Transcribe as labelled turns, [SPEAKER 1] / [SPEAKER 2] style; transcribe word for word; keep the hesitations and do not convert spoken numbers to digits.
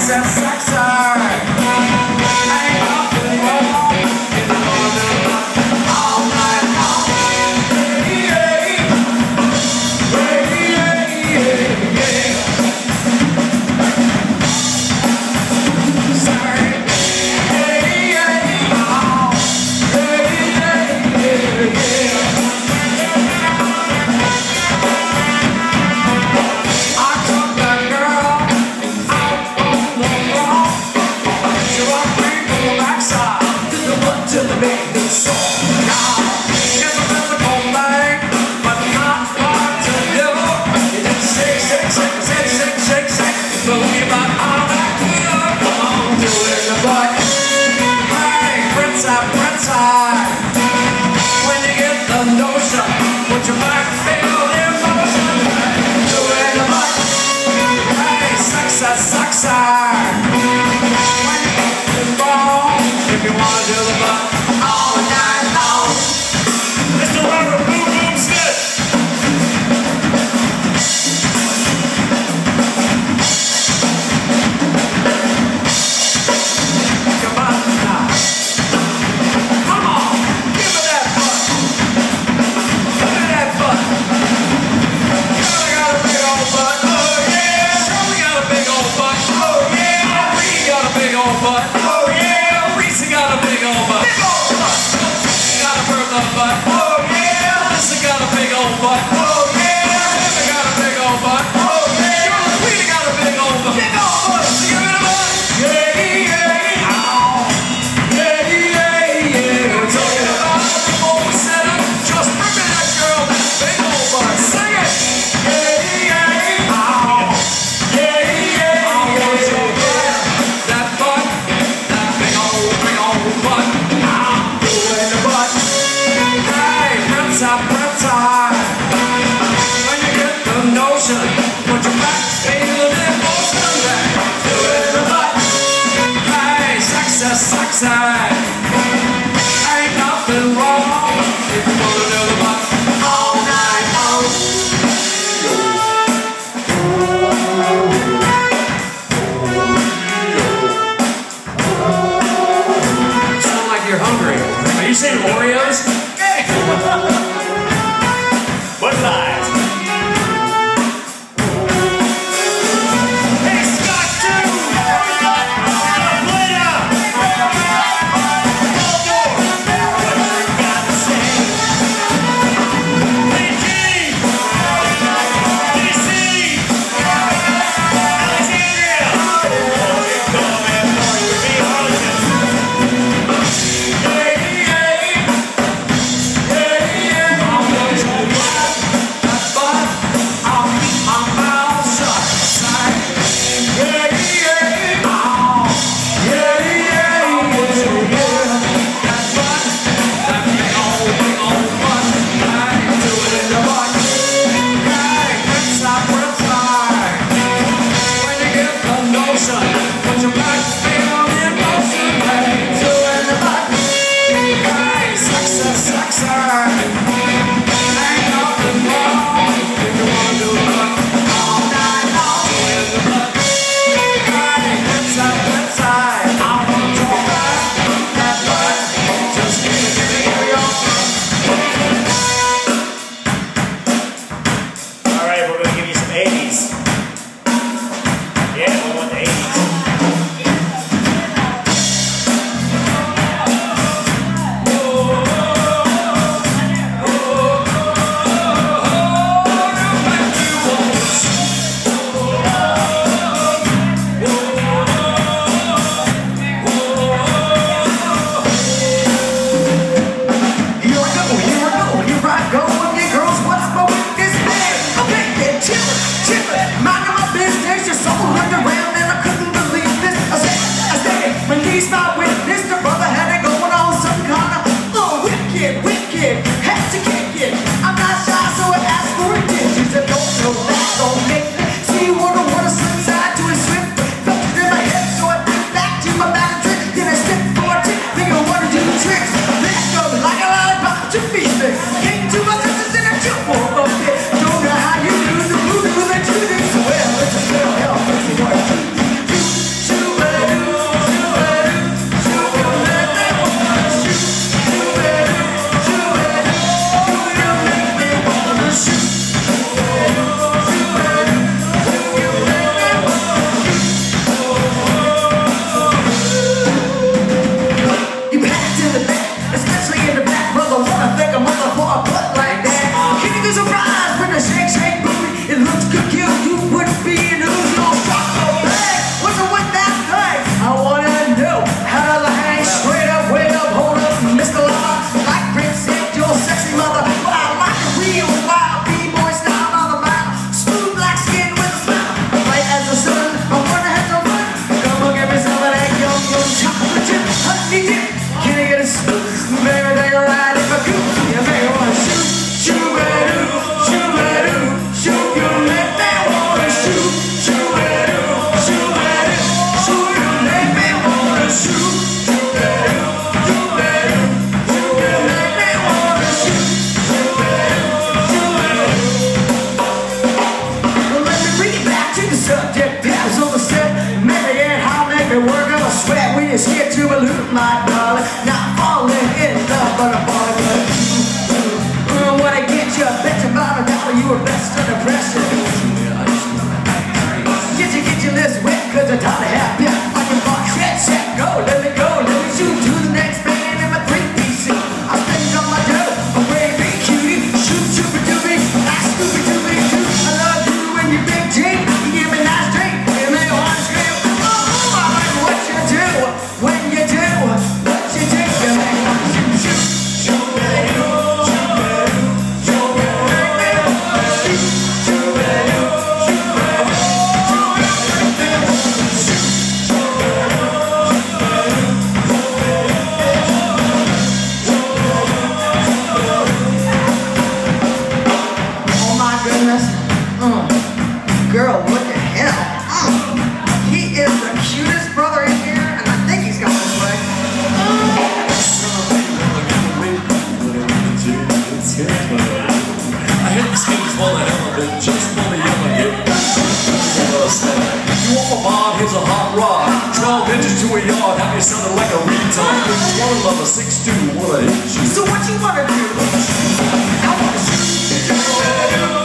[SPEAKER 1] that sex art. Ain't nothing wrong if you wanna do it all night long. Hey, hey, hey, hey, hey. Sorry. Hey, hey, oh. Hey, hey, hey, hey. I took that girl out on the wall. She rocked me from the backside to the butt to the big soul. Now, it's a physical thing, but not hard to do. You just shake, shake, shake, shake, shake, shake, shake. Believe about all that good. Come on, do it in the butt. Hey, Prince eye, Prince eye. When you get the notion, put your back, feel the emotion. Do it in the butt. Hey, sex eye, sex eye. When you get the ball, if you wanna do the butt all night long. Mister Robert Boom Boom Smith. Come on now. Come on, give me that butt. Give me that butt. Charlie got a big old butt. Oh yeah. Charlie got a big old butt. Oh yeah. Reed got a big old butt. Oh yeah. Reese got a big old butt. Big old you want my mom, here's a hot rod. Twelve inches to a yard, have you sounding like a retard. One lover, six two, what a hit you.
[SPEAKER 2] So what you wanna do?
[SPEAKER 1] I wanna shoot you.